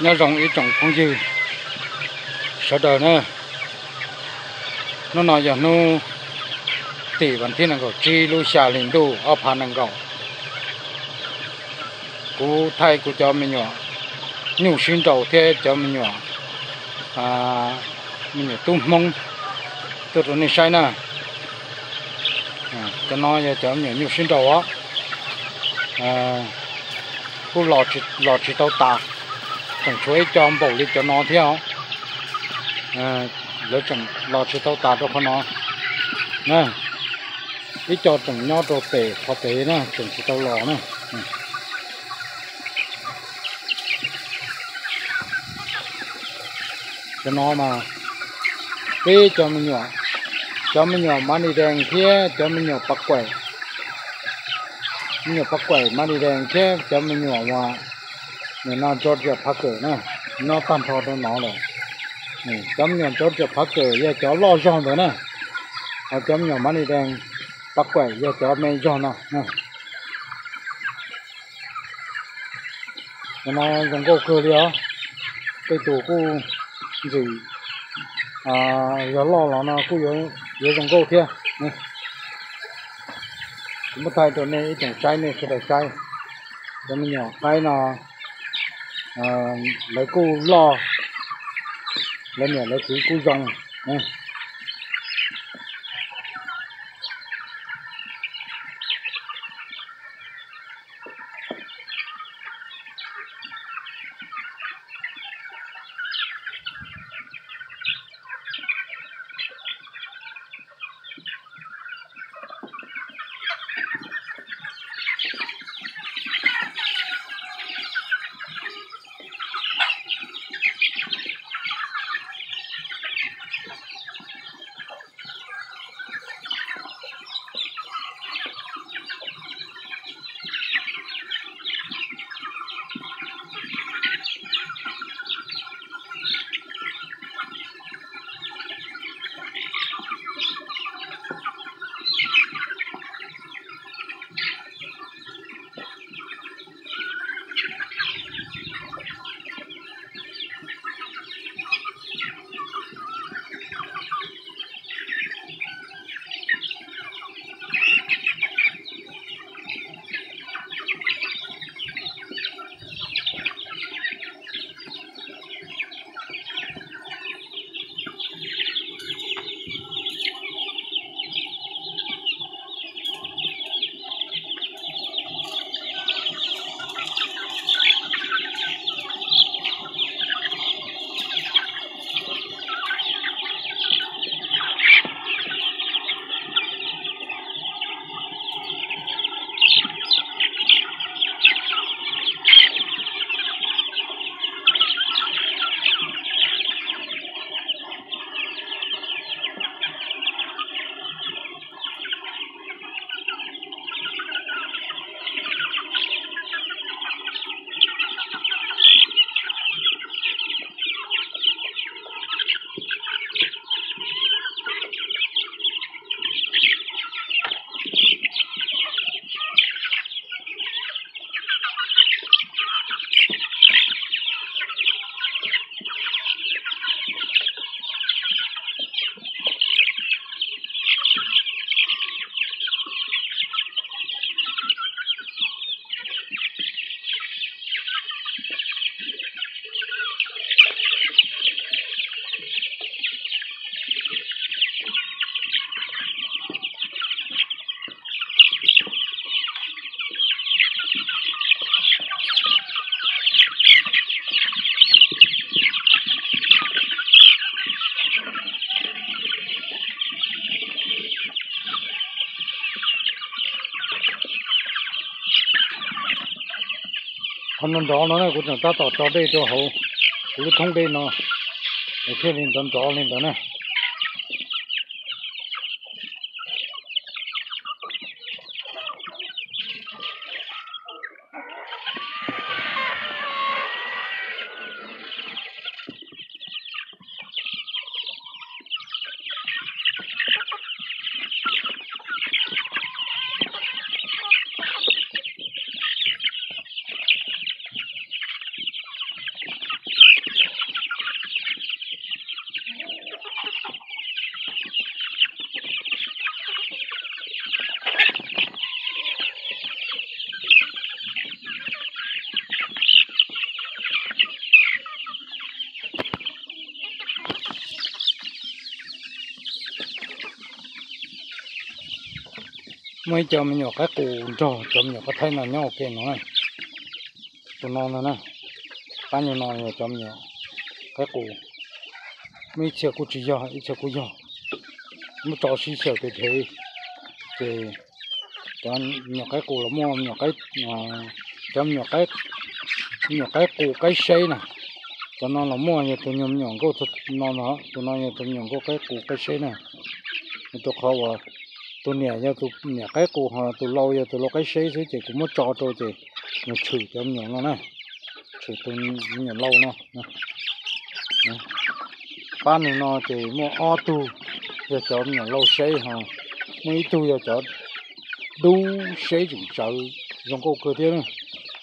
nhớ rồng ý trồng phong dư sợ đời nó nói giờ nó tỷ bản thiên là có chi lu xả lên đủ ở pan năng cầu cú thay cú cho mình nhỏ nhiều xuyên đầu thế cho mình nhỏ mình nhỏ tung mông từ đó này sai nè cho nó giờ cho mình nhỏ nhiều xuyên đầu á cú lọt chỉ tao tà chẳng chuối cho ông bầu đi cho nó theo lỡ chẳng lọt chỉ tao tà cho con nó nè cái cho chẳng nho đồ tể khó tế nè chẳng chỉ tao lò nè cho nó mà cái cho mình nhỏ mani đèn kia cho mình nhỏ bắt quẩy mani đèn kia cho mình nhỏ mà mình nó cho phát cờ nè nó tan thọ nó rồi cho mình nhỏ cho phát cờ giờ cho lo giòn rồi nè cho mình nhỏ mani đèn bắt quẩy giờ cho mình giòn nè nó giống câu cơ đi á cái tủ cu gì giờ lo nó cu giờ giống câu kia một tay chỗ này chẳng trái này sẽ phải trái cho mình nhỏ cái nào lấy cu lo lên nhỏ lấy cu rong nè con đó nó cũng chẳng ta tỏ cho đây cho hậu cũng thông đây nó để thêm lên tận đó lên đó này mấy cho mình nhỏ cái củ cho mình nhỏ cái thay là nhau kia nó này tụi non nè bao nhiêu non cho mình nhỏ cái củ mấy chiếc củ chỉ do ít chiếc củ do mới cho xí chiếc thì cho nhỏ cái củ là mua nhỏ cái cho nhỏ cái củ cái xây nè cho nó là mua như tụi nhom nhom có tụi nó như tụi nhom có cái củ cái xây nè tụi khó vào tụi nhẹ như tụi nhẹ cái củ họ tụi lâu như tụi lâu cái xây thì cũng muốn cho thì nó chửi cho nhom nó nè chửi tụi nhom lâu nó ban này nó thì mua ô tu giờ cho nhom lâu xây ha mấy tu giờ cho đu xây cũng sợ dùng câu cơ thế này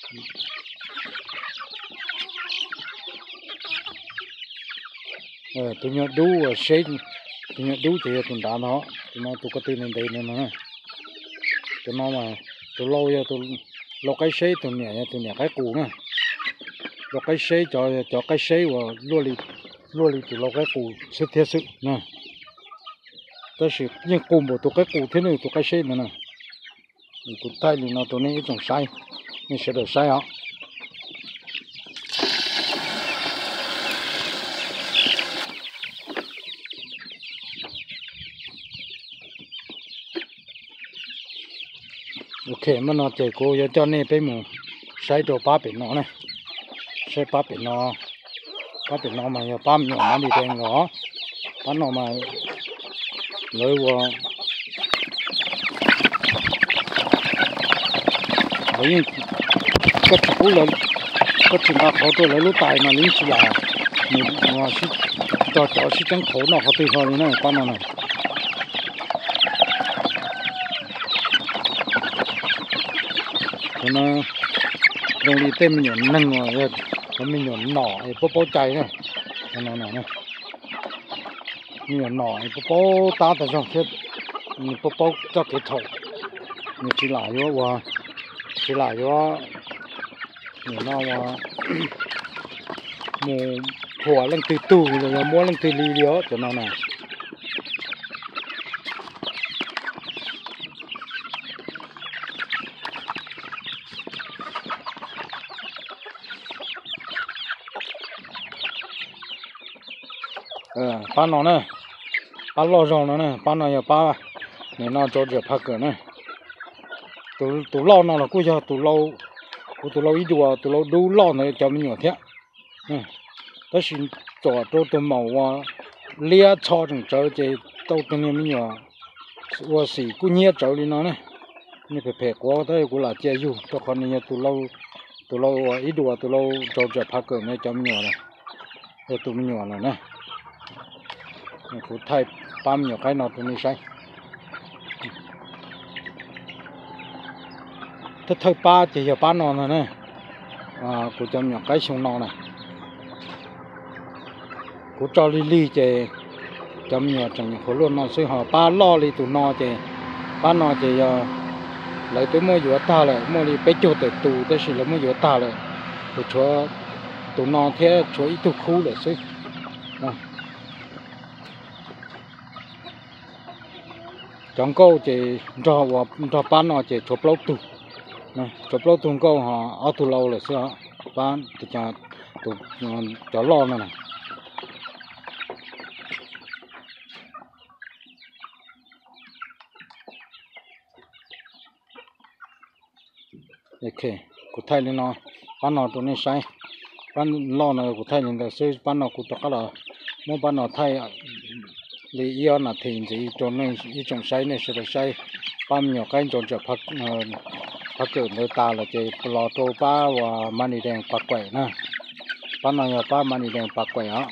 tụi nhỏ đu xây tụi nhỏ đu thì tụi đá nó tụi có tiền đây nữa nè tụi nó mà tụi lâu giờ tụi lâu cái xây tụi nhẹ cái cũ nè lâu cái xây cho cái xây và luôn đi tụi lâu cái cũ sự thiết sự nè tới sự nhưng cùng một tụi cái cũ thế này tụi cái xây nữa nè tụi tay thì nó tụi này trồng sai nên sẽ được sai hả ok mà nó chạy cô cho nên phải mua sai đồ ba biển nó này sai ba biển nó mà ba nhỏ mà đi đen nó ba nó mà lấy vào lấy cái chú lấy cái chuyện đó họ tôi lấy lúc tài mà lính chỉ là mà cho sĩ trắng khổ nó họ tự họ như này ba nó này nó dùng đi tên mình nhổn nâng rồi mình nhổn nỏ bố cháy này nó này mình nhổn nỏ bố ta tại sao chết mình bố cho cái thầu mình chỉ lại vô nó mà mua lên từ tù rồi mua lên từ ly đó cho nó này bán nó nè bán lo rong nó nè bán nó giờ bán này nó cho được phát cỡ nè tụ lo nó là cuối giờ tụ lâu ít tụ lâu đủ lo này cho mình nhỏ thế đó là cho tụ màu lia cho chúng cháu thì tụ tụi mình nhỏ và xí cũng nhớ cháu đi nó nè như phải quá đấy cũng là chơi du cho con này tụ lâu ít tụ lâu cho được phát cỡ này cho mình nhỏ này cho tụi mình nhỏ này nè cũng thay bám nhỏ cái nào tụi mình sai thế thôi ba chỉ giờ ba nó nè của trong nhỏ cái sông nó này của cho li chỉ trong nhỏ trong khổ luôn nó sẽ họ ba lo li tụi nó chỉ ba nó chỉ lấy tới mua vừa ta lại mua đi bé chỗ tới tụ tới xí là mua vừa ta lại của cho tụi nó thế cho ít tụ khu để xí trong câu chỉ cho ba nó chỉ chụp lâu tụ chụp lâu tụ câu họ ở tụ lâu là sao bán thì cho lo nữa này ok cụ thay lên nó bán nó tụi này sai bán lo này cụ thay lên là sẽ bán nó cụ tất cả là muốn bán nó thay lý do là thì gì cho nên ý trong sai này sẽ là sai bán nhỏ cái cho phát cỡ người ta là chỉ lo trâu ba và mani đen bạc quẩy nè bán nó nhỏ ba mani đen bạc quẩy á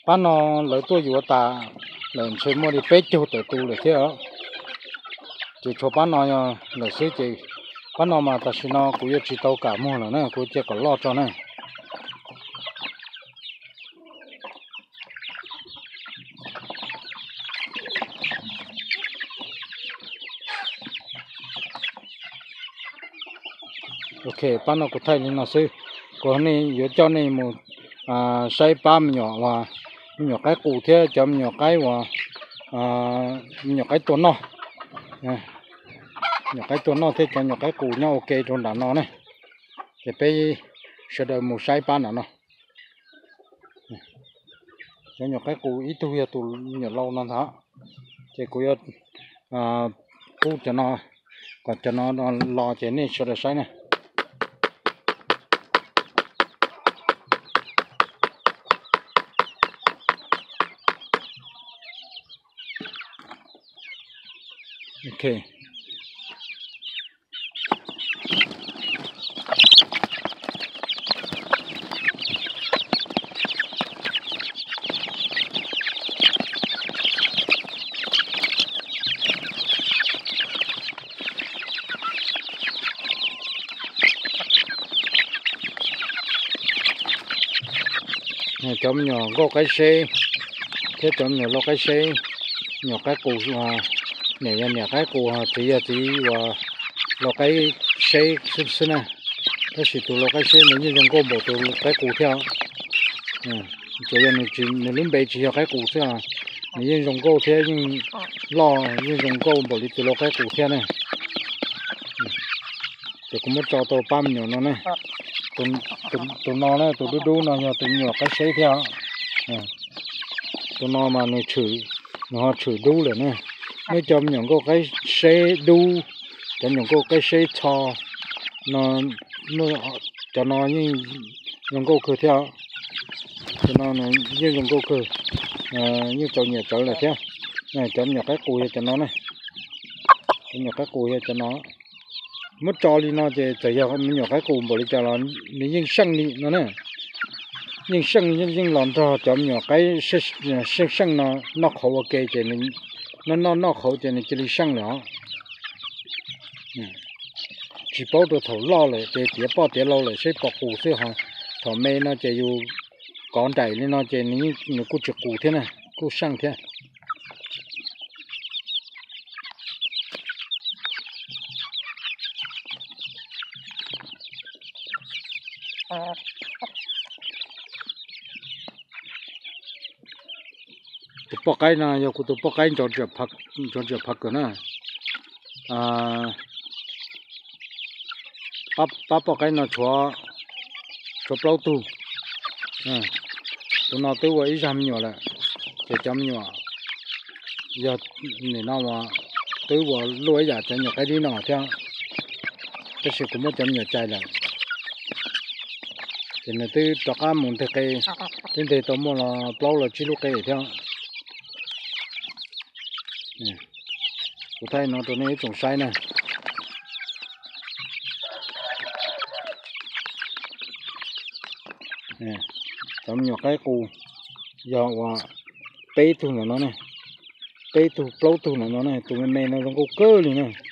bán nó lấy tôi vừa ta lần chơi mua đi bế châu tới tuเลยthế ở chỉ cho bán nó là sẽ chỉ bán nó mà ta xin nó cũng chỉ tàu cả mua là nè cũng chỉ có lo cho nè ok bán nó cũng thay nên nó sẽ có này giờ cho này một xây ba nhỏ và nhỏ cái cụ thế chấm nhỏ cái và nhỏ cái tuần nó nhỏ cái tuần nó thế cho nhỏ cái cụ nhau ok trong đàn nó này thì bây sẽ đợi một xây ba nữa nó cho nhỏ cái cụ ít tuổi tụ nhỏ lâu nó thả thì cụ cụ cho nó còn cho nó lo chế này sẽ được xây này ok chấm nhỏ có cái xe thế chấm nhỏ lo cái xe nhỏ cái cụ nè nhỏ cái cụ chỉ và lo cái xe xí này cái gì tụ lo cái xe nếu như dùng có bộ tụ cái cụ theo chủ yếu là chỉ nếu lớn bé chỉ cái cụ theo nếu như dùng có thế nhưng lo như dùng có bộ thì tụ lo cái cụ theo này thì cũng mất cho tụ ba nhỏ nó này tụ nó này tụ đu nó nhỏ tụ nhỏ cái xe theo tụ nó mà nó chửi đu rồi nè nếu cho những cái xe đu cho những cái xe thò nó cho nó như những cái theo cho nó như những cái như cho nhiều trở lại theo này cho nhiều cái cùi cho nó này nhiều cái cùi cho nó mất cho đi nó chỉ giờ nhiều cái cùi bỏ đi cho nó những sân đi nó nè nhưng sân nhưng làm cho nhiều cái sân nó khổ ok cho nên nó khổ cho nên chỉ đi sân nữa chỉ bảo được thầu lo lại để tiếp bao để lo lại sẽ bọc củ sẽ hàng thầu mê nó chỉอยู่còn đại nên nó chỉ những củ chụp củ thế này củ sang thế tụi bọc cái này giờ tụi bọc cái cho chụp phật cái này bắp cái nó cho bao tu tụi nó tiêu với trăm nhiều là để trăm nhiều giờ này nó mà tiêu vào lúa giờ cho nhiều cái đi nó theo cái sự cũng mất trăm nhiều trái lại thì này tiêu cho cá muốn thực cái trên đây tao mua là bao là chỉ lúc cái theo tôi thấy nó tụi này trồng sai này trong nhiều cái cù giờ và bê thu là nó này bê thu plau thu là nó này tụi mình nó giống câu cơ liền này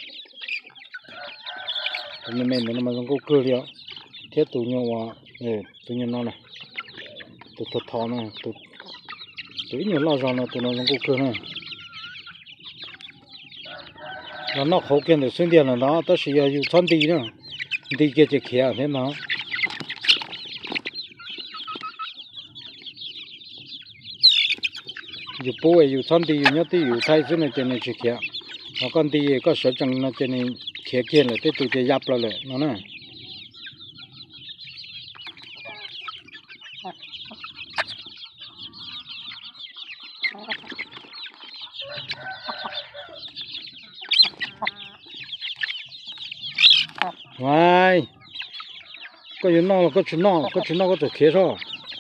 tụi mình nó giống câu cơ liền thế tụi nhau tụi nhau nó này tụi thật thò này tụi nhiều lo rồi tụi nó giống câu cơ này nó khó kiên được xuyên tiền là nó tất sẽ yêu chọn đi nữa đi kia chỉ khía thế nó yêu bố yêu chọn đi yêu nhớ đi yêu thay xuyên này trên này chỉ khía nó còn đi có sở chẳng nó trên này khía kia là tới tụi kia giáp lại nó nè Vai, có chuyện nào là có chuyện nào có thể khía rồi,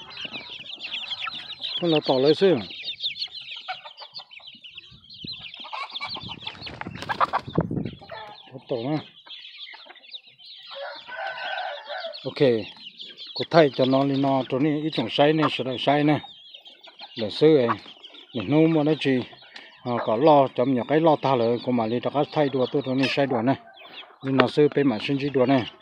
con là tỏ lấy xương, tỏ nữa, ok, có thay cho nó lên nó chỗ này ít trồng sai này sửa lại sai này, là sư ấy mình nấu mà nó chỉ có lo chấm nhỏ cái lo ta rồi còn mà đi cho các thay đùa tôi này sai đùa này nhưng nó sư bên mà sinh chỉ đùa này